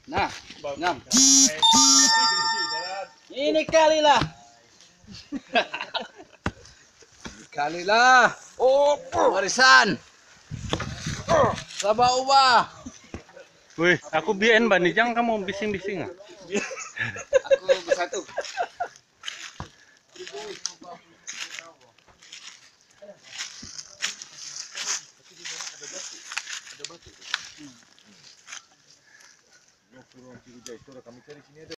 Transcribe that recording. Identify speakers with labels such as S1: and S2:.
S1: Nah, nyam. Ini kalilah. Kalilah. Oh, warisan. Sabah ubah.
S2: Wih, aku biarin Bani, jangan kamu bising-bising.
S1: Aku bersatu.